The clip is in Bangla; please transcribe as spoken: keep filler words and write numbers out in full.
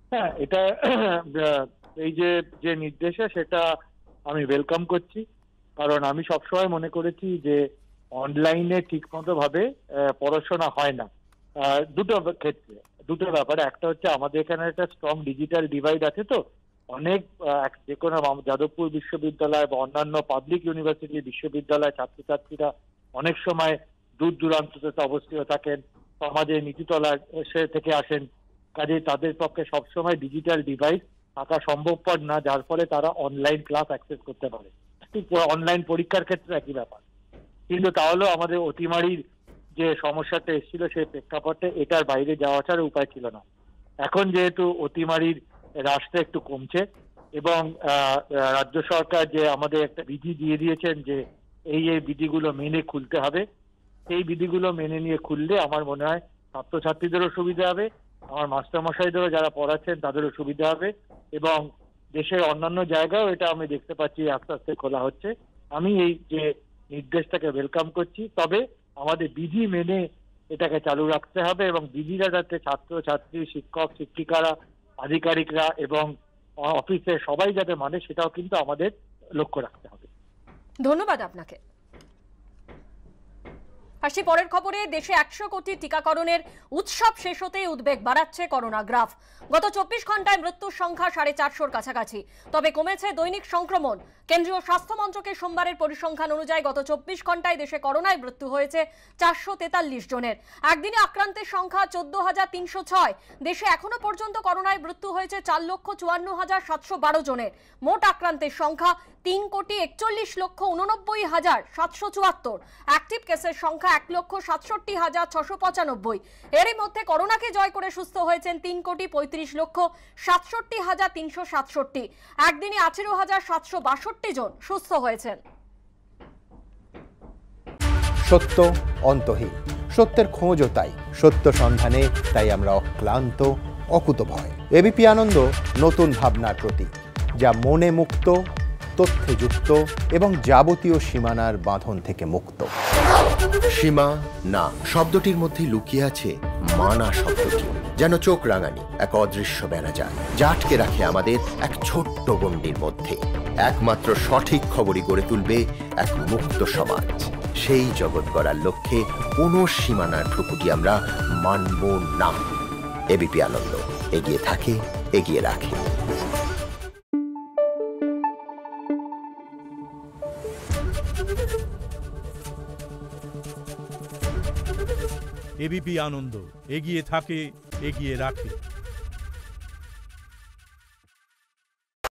হ্যাঁ, এটা এই যে যে নির্দেশে সেটা আমি ওয়েলকাম করছি, কারণ আমি সবসময় মনে করেছি যে অনলাইনে ঠিকমতো ভাবে পড়াশোনা হয় না। দুটো ক্ষেত্রে দুটো ব্যাপারে, একটা হচ্ছে আমাদের এখানে একটা স্ট্রং ডিজিটাল ডিভাইড আছে, তো অনেক যে কোনো যাদবপুর বিশ্ববিদ্যালয় বা অন্যান্য পাবলিক ইউনিভার্সিটি বিশ্ববিদ্যালয় ছাত্রছাত্রীরা অনেক সময় দূর দূরান্ত থেকে অবস্থিত থাকেন, সমাজের নিচুতলা সে থেকে আসেন, কাজে তাদের পক্ষে সবসময় ডিজিটাল ডিভাইস থাকা সম্ভবপর না, যার ফলে তারা অনলাইন ক্লাস অ্যাক্সেস করতে পারে। অনলাইন পরীক্ষার ক্ষেত্রে একই ব্যাপার, কিন্তু তাহলেও আমাদের অতিমারির যে সমস্যাটা এসেছিল সেই প্রেক্ষাপটে এটার বাইরে যাওয়া ছাড়া উপায় ছিল না। এখন যেহেতু অতিমারির হ্রাসটা একটু কমছে এবং রাজ্য সরকার যে আমাদের একটা বিধি দিয়ে দিয়েছেন যে এই এই বিধিগুলো মেনে খুলতে হবে, সেই বিধিগুলো মেনে নিয়ে খুললে আমার মনে হয় ছাত্রছাত্রীদেরও সুবিধা হবে, আমার মাস্টারমশাইদেরও যারা পড়াচ্ছেন তাদেরও সুবিধা হবে, এবং দেশের অন্যান্য জায়গায়ও এটা আমি দেখতে পাচ্ছি আস্তে আস্তে খোলা হচ্ছে। আমি এই যে নির্দেশটাকে ওয়েলকাম করছি, তবে আমাদের বিধি মেনে এটাকে চালু রাখতে হবে এবং বিধিটা যাতে ছাত্র ছাত্রী, শিক্ষক শিক্ষিকারা, আধিকারিকরা এবং অফিসে সবাই যাতে মানে, সেটাও কিন্তু আমাদের লক্ষ্য রাখতে হবে। ধন্যবাদ আপনাকে। আসি পরের খবরে। দেশে একশো কোটি টিকাকরণের উৎসব শেষ হতেই উদ্বেগ বাড়াচ্ছে করোনা গ্রাফ। গত চব্বিশ ঘন্টায় মৃত্যুর সংখ্যা সাড়ে চারশোর কাছাকাছি, তবে কমেছে দৈনিক সংক্রমণ। কেন্দ্রীয় স্বাস্থ্য মন্ত্রকের সোমবারের পরিসংখ্যান অনুযায়ী গত চব্বিশ ঘন্টায় দেশে করোনায় মৃত্যু হয়েছে চারশো তেতাল্লিশ জনের। একদিনে আক্রান্তের সংখ্যা চোদ্দ হাজার তিনশো ছয়। দেশে এখনো পর্যন্ত করোনায় মৃত্যু হয়েছে চার লক্ষ চুয়ান্ন হাজার সাতশো বারো জনের। মোট আক্রান্তের সংখ্যা তিন কোটি একচল্লিশ লক্ষ উননব্বই হাজার সাতশো চুয়াত্তর। অ্যাক্টিভ কেসের সংখ্যা এক লক্ষ সাতষট্টি হাজার ছশো পঁচানব্বই। এরই মধ্যে করোনাকে জয় করে সুস্থ হয়েছেন তিন কোটি পঁয়ত্রিশ লক্ষ সাতষট্টি হাজার তিনশো সাতষট্টি। একদিনে আঠেরো হাজার সাতশো বাষট্টি জন সুস্থ হয়েছেন। সত্য অন্তহীন, সত্যের খোঁজও তাই, সত্য সন্ধানে তাই আমরা অক্লান্ত, অকুতভয়। এবিপি আনন্দ নতুন ভাবনার প্রতীক, যা মনে মুক্ত, তথ্যে যুক্ত এবং যাবতীয় সীমানার বাঁধন থেকে মুক্ত। সীমা না শব্দটির মধ্যে লুকিয়ে আছে মানা শব্দটি, যেন চোখ রাঙানি এক অদৃশ্য বেড়াজাল, যা আটকে রাখে আমাদের এক ছোট্ট গণ্ডির মধ্যে। একমাত্র সঠিক খবরই গড়ে তুলবে এক মুক্ত সমাজ। সেই জগৎ গড়ার লক্ষ্যে কোনো সীমানার ঠুকুটি আমরা মানব না। এবিপি আনন্দ এগিয়ে থাকে, এগিয়ে রাখে। এবিপি আনন্দ এগিয়ে থাকে, এগিয়ে রাখে।